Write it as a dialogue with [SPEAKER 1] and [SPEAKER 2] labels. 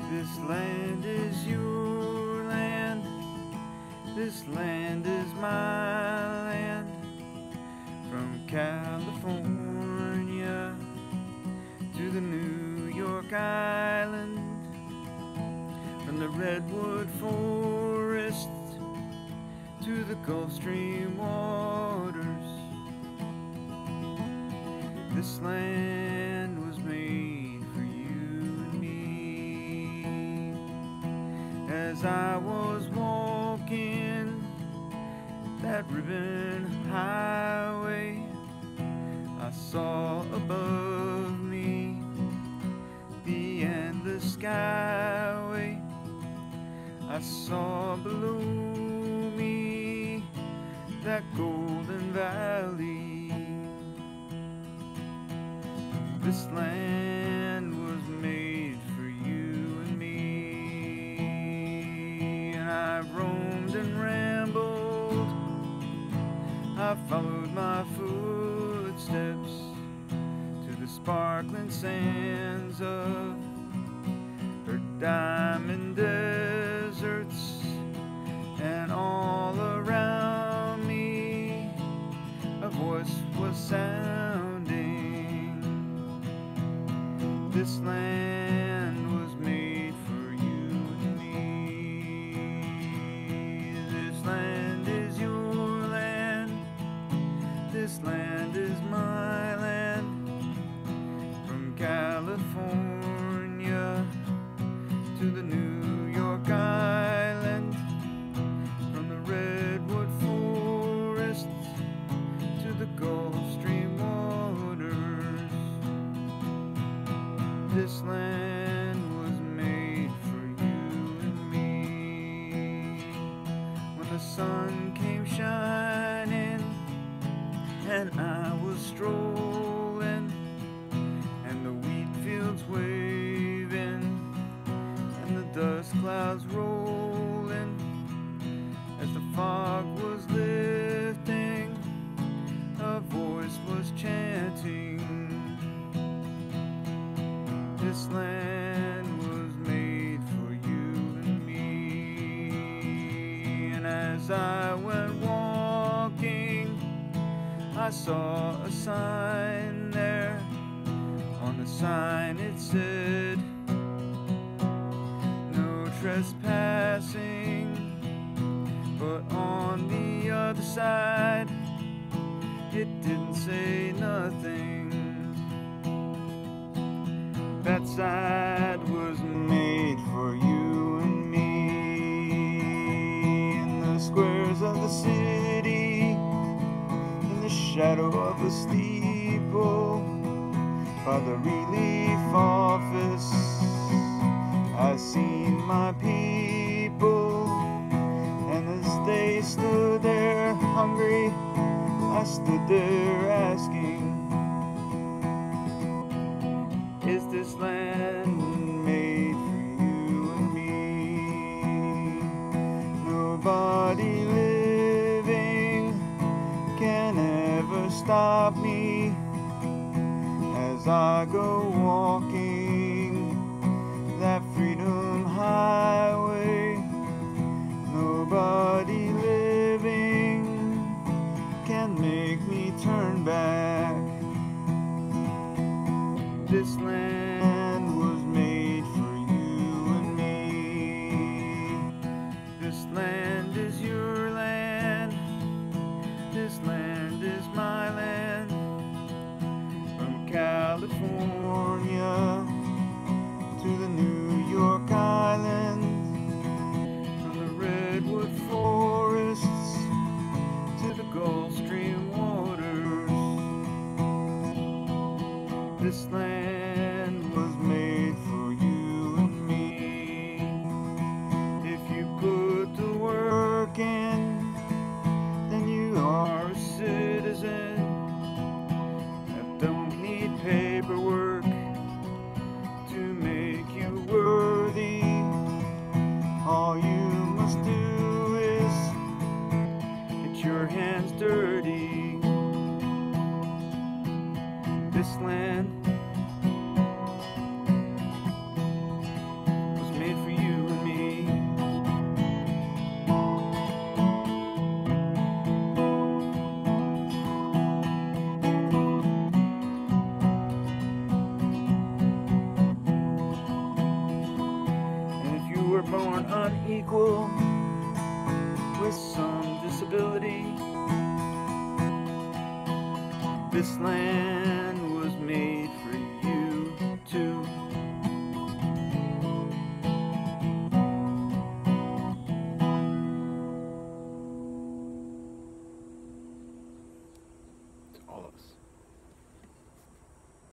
[SPEAKER 1] This land is your land, this land is my land. From California to the New York Island, from the redwood forest to the Gulf Stream waters. This land was made for you and me. As I was walking that ribbon highway, I saw above me the endless skyway. I saw below me that golden valley. This land was made for you and me. And I roamed and rambled, I followed my footsteps to the sparkling sands of her diamond deserts. And all around me a voice was sounding. This land was made for you and me. This land is your land, this land is my land. From California to the New York Island, from the redwood forest to the Gulf Stream waters. This land was made for you and me. When the sun came shining and I was strolling, and the wheat fields waving and the dust clouds rolling, as the fog was lifting, a voice was chanting. This land was made for you and me. And as I went walking, I saw a sign there. On the sign it said, no trespassing. But on the other side, it didn't say nothing. That side was made for you and me. In the squares of the city, in the shadow of the steeple, by the relief office, I seen my people. And as they stood there hungry, I stood there asking, is this land made for you and me? Nobody living can ever stop me as I go walking that freedom highway. Nobody living can make me turn back. This land was made for you and me. This land is your land, this land is my land. From California to the New York Island, from the redwood forests to the Gulf Stream waters. This land was made for you and me. If you put the work in, then you are a citizen. Don't need paperwork to make you worthy. All you must do is get your hands dirty. This land was made unequal with some disability. This land was made for you.